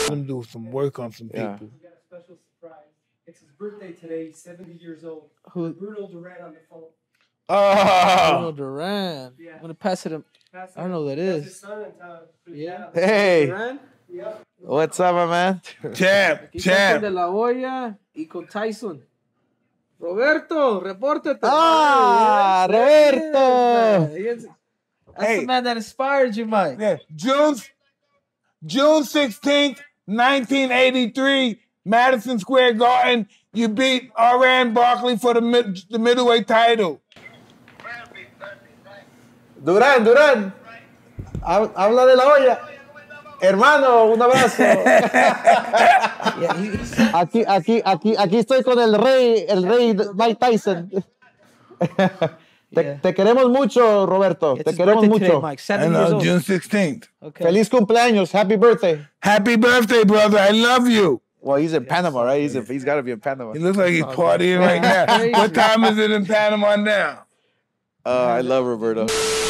Let him do some work on some people. We got a special surprise. It's his birthday today. He's 70 years old. Who? Roberto Duran on the phone. Roberto Duran. Yeah. I'm gonna pass it. I don't know who that is. His son in town. Yeah. Hey, Duran. Yep. what's up, my man? Champ, Aquí está con champ. de la Hoya y con Tyson. Roberto, repórtate. Ah, Roberto. That's Hey. the man that inspired you, Mike. Yeah, June 16th, 1983, Madison Square Garden. You beat R.N. Barkley for the middleweight title. Duran. Habla de la olla. Hermano, un abrazo. Aquí estoy con el rey Mike Tyson. Te queremos mucho, Roberto. Te queremos mucho. Today, Mike. 7 years old. June 16th. Okay. Feliz cumpleaños. Happy birthday. Happy birthday, brother. I love you. Well, he's in Panama, right? He's got to be in Panama. He looks like he's partying right now. What time is it in Panama now? I love Roberto.